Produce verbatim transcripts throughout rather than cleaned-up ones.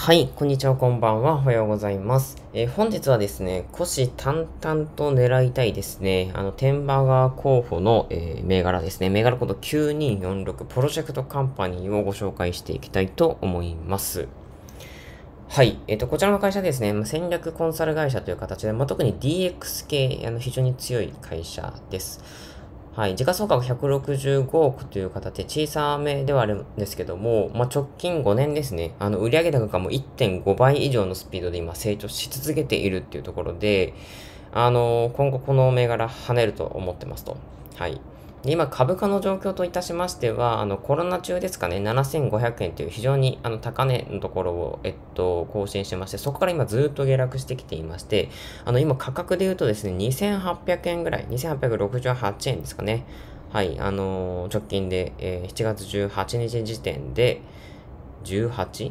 はい、こんにちは、こんばんは。おはようございます。えー本日はですね、虎視眈々と狙いたいですね、あの、テンバガー候補の、えー銘柄ですね、銘柄コードきゅうによんろくプロジェクトカンパニーをご紹介していきたいと思います。はい。えっ、と、こちらの会社ですね、まあ戦略コンサル会社という形で、まあ、特に ディーエックス 系、あの、非常に強い会社です。はい。時価総額ひゃくろくじゅうごおくという形で小さめではあるんですけども、まあ、直近ごねんですね。あの、売上高がもういってんごばい以上のスピードで今成長し続けているっていうところで、あの、今後この銘柄跳ねると思ってますと。はい。で、今、株価の状況といたしましては、あの、コロナ中ですかね、ななせんごひゃくえんという非常にあの高値のところを、えっと、更新してまして、そこから今ずっと下落してきていまして、あの、今価格で言うとですね、にせんはっぴゃくえんぐらい、にせんはっぴゃくろくじゅうはちえんですかね。はい、あのー直近で、えーしちがつじゅうはちにち時点で、じゅうはち?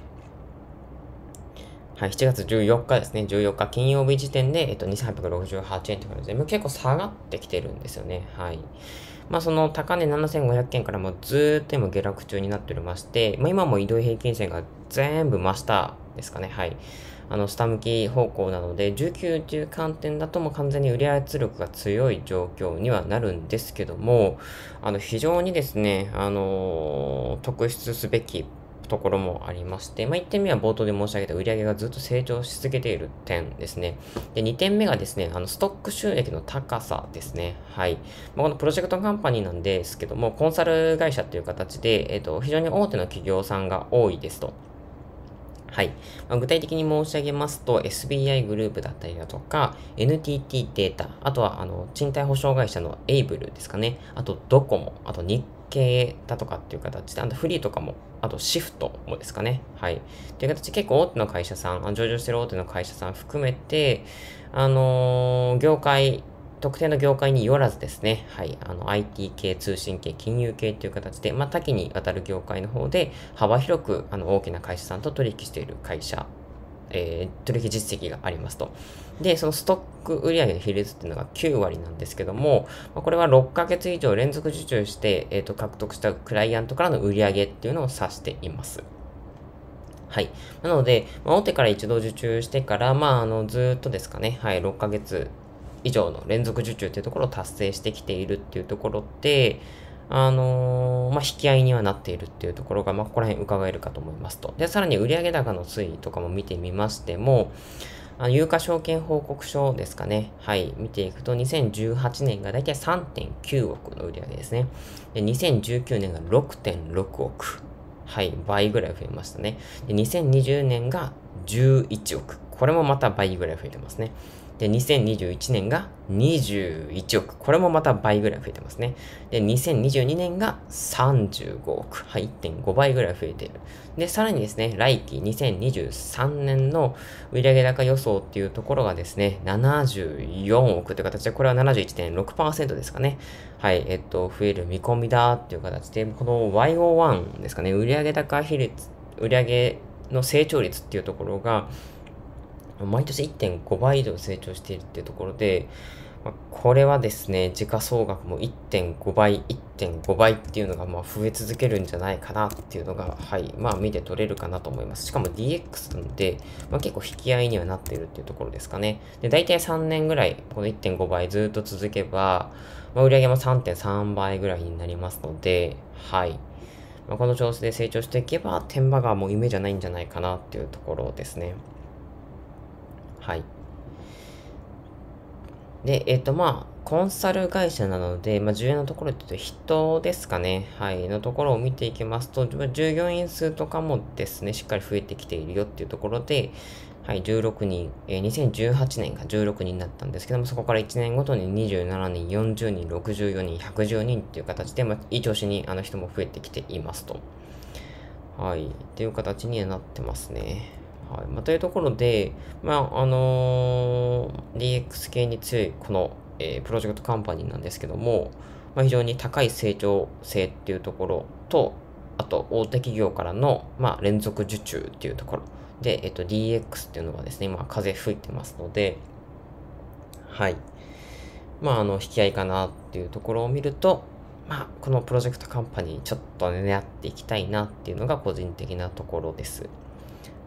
はい、しちがつじゅうよっかですね。じゅうよっか金曜日時点で、えっと、にせんはっぴゃくろくじゅうはちえんという感じで、もう結構下がってきてるんですよね。はい。まあ、その高値ななせんごひゃくえんからもうずーっと今下落中になっておりまして、まあ、今も移動平均線が全部真下ですかね。はい。あの、下向き方向なので、じゅうきゅうという観点だともう完全に売り圧力が強い状況にはなるんですけども、あの、非常にですね、あのー特筆すべきところもありまして、まあ、いってんめは冒頭で申し上げた売上がずっと成長し続けている点ですね。で、にてんめがですね、あの、ストック収益の高さですね。はい。まあ、このプロジェクトカンパニーなんですけども、コンサル会社という形で、えっと、非常に大手の企業さんが多いですと。はい。まあ、具体的に申し上げますと、エスビーアイ グループだったりだとか、エヌティーティー データ、あとは、あの、賃貸保証会社のエイブルですかね。あと、ドコモ、あと、日経だとかっていう形で、あと、フリーとかも、あと、シフトもですかね。はい。という形で結構大手の会社さん、あ上場してる大手の会社さん含めて、あのー業界、特定の業界によらずですね、はい、あの アイティー 系、通信系、金融系という形で、まあ、多岐にわたる業界の方で幅広くあの大きな会社さんと取引している会社、えー取引実績がありますと。で、そのストック売上の比率っていうのがきゅうわりなんですけども、まあこれはろっかげつ以上連続受注して、えーと獲得したクライアントからの売上っていうのを指しています。はい。なので、まあ、大手から一度受注してから、まあ、あの、ずーっとですかね、はい、ろっかげつ以上の連続受注っていうところを達成してきているっていうところで、あのーまあ、引き合いにはなっているっていうところが、まあ、ここら辺伺えるかと思いますと。で、さらに売上高の推移とかも見てみましても、あの有価証券報告書ですかね。はい。見ていくと、にせんじゅうはちねんがだいたいさんてんきゅうおくの売上ですね。で、にせんじゅうきゅうねんがろくてんろくおく。はい、倍ぐらい増えましたね。で、にせんにじゅうねんがじゅういちおく。これもまた倍ぐらい増えてますね。で、にせんにじゅういちねんがにじゅういちおく。これもまた倍ぐらい増えてますね。で、にせんにじゅうにねんがさんじゅうごおく。はい、いってんごばいぐらい増えている。で、さらにですね、来期にせんにじゅうさんねんの売上高予想っていうところがですね、ななじゅうよんおくという形で、これは ななじゅういってんろくパーセント ですかね。はい、えっと、増える見込みだっていう形で、この ワイオーワン ですかね、売上高比率、売上の成長率っていうところが、毎年いってんごばい以上成長しているっていうところで、まあこれはですね、時価総額もいってんごばい、いってんごばいっていうのがまあ増え続けるんじゃないかなっていうのが、はい、まあ見て取れるかなと思います。しかも ディーエックス なので、まあ、結構引き合いにはなっているっていうところですかね。で、大体さんねんぐらい、このいってんごばいずっと続けば、まあ、売上もさんてんさんばいぐらいになりますので、はい。まあ、この調子で成長していけば、天馬川も夢じゃないんじゃないかなっていうところですね。はい。で、えっと、まあ、コンサル会社なので、まあ、重要なところって言うと人ですかね。はい。のところを見ていきますと、まあ従業員数とかもですね、しっかり増えてきているよっていうところで、はい、じゅうろくにん、えー、にせんじゅうはちねんがじゅうろくにんだったんですけども、そこからいちねんごとににじゅうななにん、よんじゅうにん、ろくじゅうよにん、ひゃくじゅうにんっていう形で、まあ、いい調子にあの人も増えてきていますと。はい。っていう形にはなってますね。はい。まあ、というところで、まあ、あのー ディーエックス 系に強いこの、えープロジェクトカンパニーなんですけども、まあ、非常に高い成長性っていうところと、あと大手企業からの、まあ、連続受注っていうところで、えっと、ディーエックス っていうのはですね、今風吹いてますので、はい。まあ、あの、引き合いかなっていうところを見ると、まあ、このプロジェクトカンパニーちょっと狙っていきたいなっていうのが個人的なところです。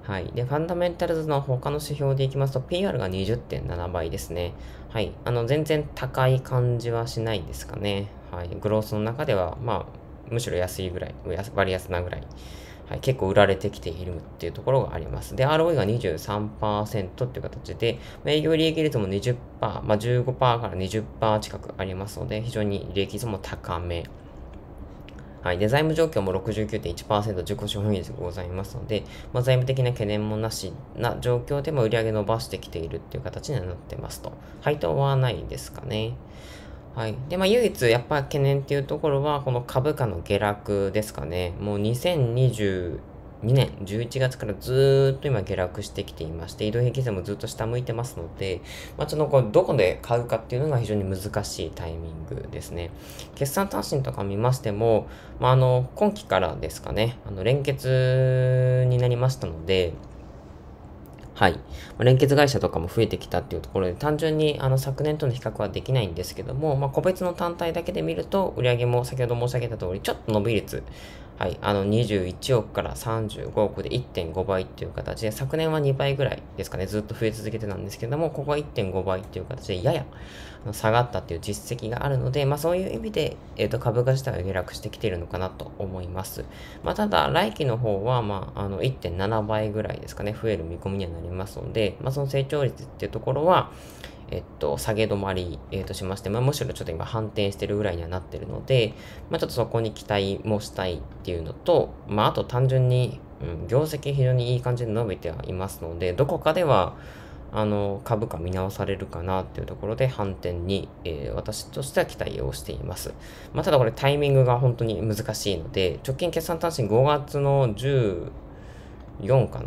はい。で、ファンダメンタルズの他の指標でいきますと、ピーアール がにじゅってんななばいですね。はい。あの、全然高い感じはしないですかね。はい。グロースの中では、まあ、むしろ安いぐらい、割安なぐらい。はい、結構売られてきているっていうところがあります。で、アールオーイー が にじゅうさんパーセント っていう形で、まあ、営業利益率も にじゅっパーセント、まあ、じゅうごパーセント から にじゅっパーセント 近くありますので、非常に利益率も高め。はい。で、財務状況も ろくじゅうきゅうてんいちパーセント 自己資本比率がございますので、まあ、財務的な懸念もなしな状況でも売上伸ばしてきているっていう形にはなってますと。配当はないですかね。はい。で、まあ、唯一やっぱ懸念っていうところは、この株価の下落ですかね。もうにせんにじゅうにねんじゅういちがつからずーっと今下落してきていまして、移動平均線もずっと下向いてますので、まあ、ちょっとこう、どこで買うかっていうのが非常に難しいタイミングですね。決算単身とか見ましても、まあ、あの、今期からですかね、あの、連結になりましたので、はい。連結会社とかも増えてきたっていうところで、単純にあの昨年との比較はできないんですけども、まあ、個別の単体だけで見ると、売上も先ほど申し上げた通り、ちょっと伸び率、はい、あのにじゅういちおくからさんじゅうごおくで いってんごばいっていう形で、昨年はにばいぐらいですかね、ずっと増え続けてたんですけども、ここは いってんごばいっていう形で、やや下がったっていう実績があるので、まあそういう意味で、えっと、株価自体は下落してきているのかなと思います。まあただ、来期の方は、まあ、あの、いってんななばいぐらいですかね、増える見込みにはなりますので、まあその成長率っていうところは、えっと、下げ止まり、えー、としまして、まあ、むしろちょっと今反転してるぐらいにはなってるので、まあ、ちょっとそこに期待もしたいっていうのと、まあ、あと単純に、うん、業績非常にいい感じで伸びてはいますので、どこかでは、あの、株価見直されるかなっていうところで反転に、えー私としては期待をしています。まあ、ただこれタイミングが本当に難しいので、直近決算単身ごがつのじゅうよっかな。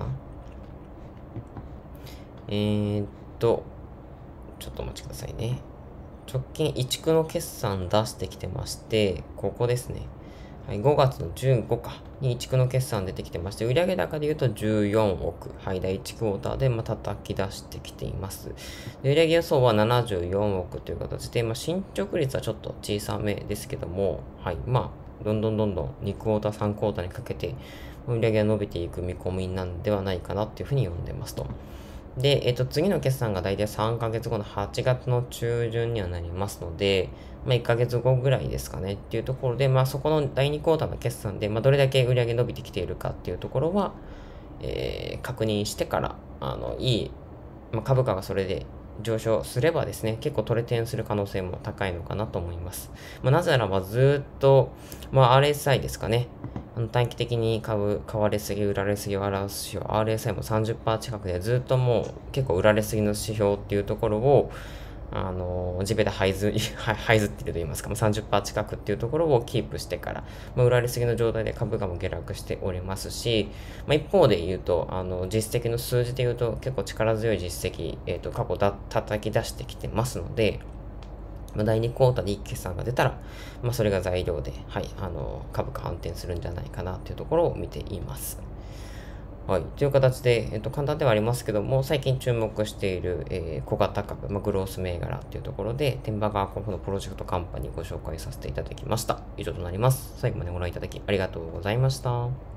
えーっと、ちょっとお待ちくださいね。直近いちくの決算出してきてまして、ここですね。はい、ごがつのじゅうごかにいちくの決算出てきてまして、売上高で言うとじゅうよんおく、はい、だいいちクォーターでまあ叩き出してきています。で売上予想はななじゅうよんおくという形で、まあ、進捗率はちょっと小さめですけども、はい、まあ、どんどんどんどんにクォーター、さんクォーターにかけて、売上が伸びていく見込みなんではないかなっていうふうに読んでますと。で、えっと、次の決算が大体さんかげつごのはちがつの中旬にはなりますので、まあ、いっかげつごぐらいですかねっていうところで、まあ、そこのだいにクォーターの決算で、まあ、どれだけ売上伸びてきているかっていうところは、えー確認してから、あの、いい、まあ、株価がそれで上昇すればですね、結構トレテンする可能性も高いのかなと思います。まあ、なぜならばずっと、まあ、アールエスアイ ですかね。あの短期的に株、買われすぎ、売られすぎを表す指標、アールエスアイ も さんじゅっパーセント 近くでずっともう結構売られすぎの指標っていうところを、あの、地べた這いず、這いずっていると言いますか、さんじゅっパーセント 近くっていうところをキープしてから、まあ、売られすぎの状態で株価も下落しておりますし、まあ、一方で言うと、あの、実績の数字で言うと結構力強い実績、えっと、過去だ、叩き出してきてますので、まあ、だいにクォーターでいい決算が出たら、まあ、それが材料で、はい、あの、株価反転するんじゃないかなというところを見ています。はい。という形で、えっと、簡単ではありますけども、最近注目している、えー小型株、まあ、グロース銘柄というところで、テンバガーコンフのプロジェクトカンパニーご紹介させていただきました。以上となります。最後までご覧いただきありがとうございました。